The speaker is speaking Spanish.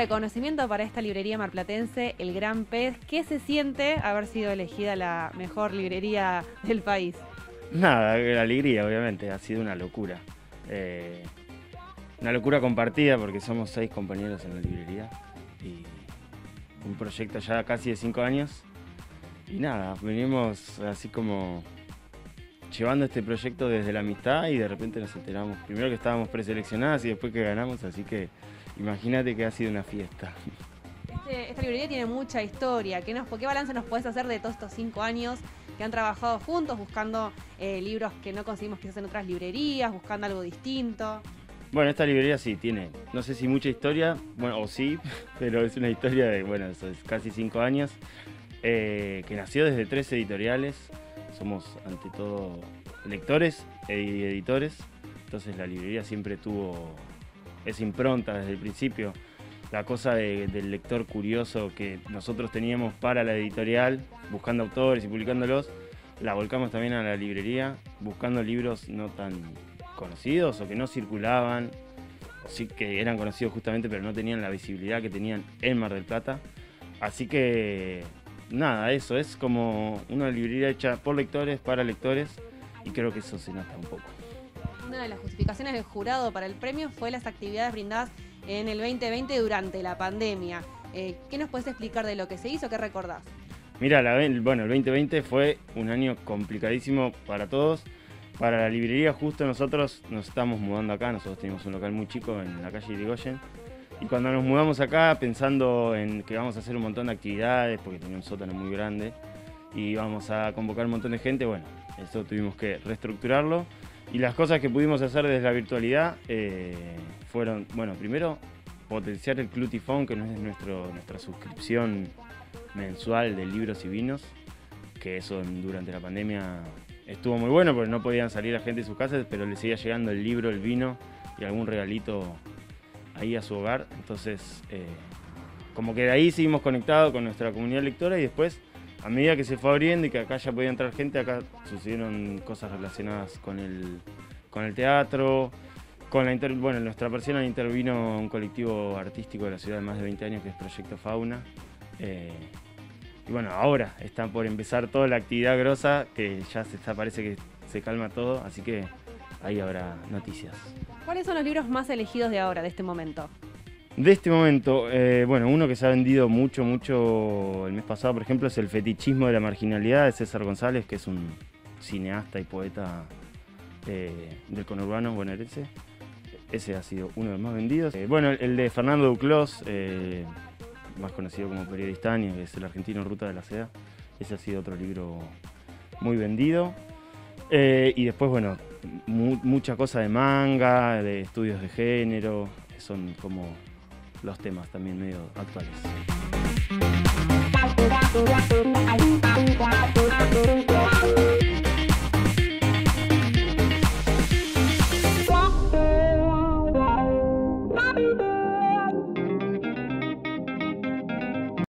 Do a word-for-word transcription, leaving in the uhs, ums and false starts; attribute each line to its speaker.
Speaker 1: reconocimiento para esta librería marplatense, El Gran Pez. ¿Qué se siente haber sido elegida la mejor librería del país?
Speaker 2: Nada, la alegría, obviamente, ha sido una locura. Eh, una locura compartida porque somos seis compañeros en la librería y un proyecto ya casi de cinco años. Y nada, venimos así como llevando este proyecto desde la amistad y de repente nos enteramos, primero que estábamos preseleccionadas y después que ganamos, así que imagínate que ha sido una fiesta.
Speaker 1: Este, esta librería tiene mucha historia. ¿Qué, nos, ¿Qué balance nos podés hacer de todos estos cinco años que han trabajado juntos, buscando eh, libros que no conseguimos quizás en otras librerías, buscando algo distinto?
Speaker 2: Bueno, esta librería sí tiene, no sé si mucha historia, bueno, o sí, pero es una historia de, bueno, eso es casi cinco años, eh, que nació desde tres editoriales. Somos ante todo lectores y editores, entonces la librería siempre tuvo esa impronta desde el principio. La cosa de, del lector curioso que nosotros teníamos para la editorial, buscando autores y publicándolos, la volcamos también a la librería, buscando libros no tan conocidos o que no circulaban, o sí que eran conocidos justamente, pero no tenían la visibilidad que tenían en Mar del Plata. Así que nada, eso es como una librería hecha por lectores, para lectores, y creo que eso se nota un poco.
Speaker 1: Una de las justificaciones del jurado para el premio fue las actividades brindadas en el veinte veinte durante la pandemia. Eh, ¿Qué nos puedes explicar de lo que se hizo? ¿Qué recordás?
Speaker 2: Mira, la, bueno, el veinte veinte fue un año complicadísimo para todos. Para la librería, justo nosotros nos estamos mudando acá, nosotros teníamos un local muy chico en la calle Irigoyen. Y cuando nos mudamos acá, pensando en que vamos a hacer un montón de actividades, porque tenía un sótano muy grande, y íbamos a convocar un montón de gente, bueno, eso tuvimos que reestructurarlo. Y las cosas que pudimos hacer desde la virtualidad eh, fueron, bueno, primero, potenciar el Club Tifón, que no es nuestro, nuestra suscripción mensual de libros y vinos, que eso durante la pandemia estuvo muy bueno, porque no podían salir la gente de sus casas, pero le seguía llegando el libro, el vino y algún regalito ahí a su hogar. Entonces, eh, como que de ahí seguimos conectados con nuestra comunidad lectora y después, a medida que se fue abriendo y que acá ya podía entrar gente, acá sucedieron cosas relacionadas con el, con el teatro, con la inter, bueno, en nuestra persona intervino un colectivo artístico de la ciudad de más de veinte años que es Proyecto Fauna. Eh, y bueno, ahora está por empezar toda la actividad grosa, que ya se está, parece que se calma todo, así que ahí habrá noticias.
Speaker 1: ¿Cuáles son los libros más elegidos de ahora, de este momento?
Speaker 2: De este momento, eh, bueno, uno que se ha vendido mucho, mucho el mes pasado, por ejemplo, es El fetichismo de la marginalidad de César González, que es un cineasta y poeta eh, del conurbano bonaerense. Ese ha sido uno de los más vendidos. Eh, bueno, el de Fernando Duclos, eh, más conocido como Periodistania, que es El argentino Ruta de la Seda. Ese ha sido otro libro muy vendido. Eh, y después, bueno, mu mucha cosa de manga, de estudios de género, son como los temas también medio actuales.